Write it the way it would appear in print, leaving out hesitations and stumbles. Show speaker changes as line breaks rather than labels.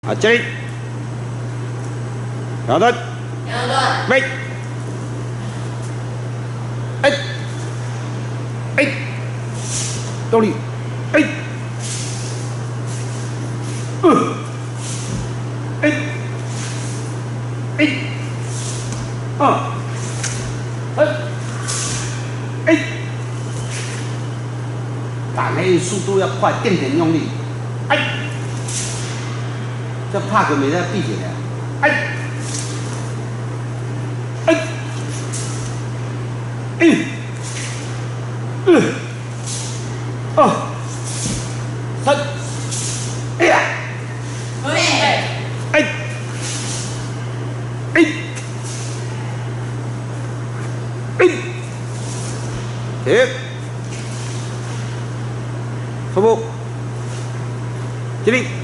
啊，这里，摇顿，喂，哎，哎，用力，哎，哎，哎，哎，打那速度要快，垫点用力，哎。 这怕个没在闭起来，哎，哎，哦，三，哎呀，哎，哎，停，起步，起立。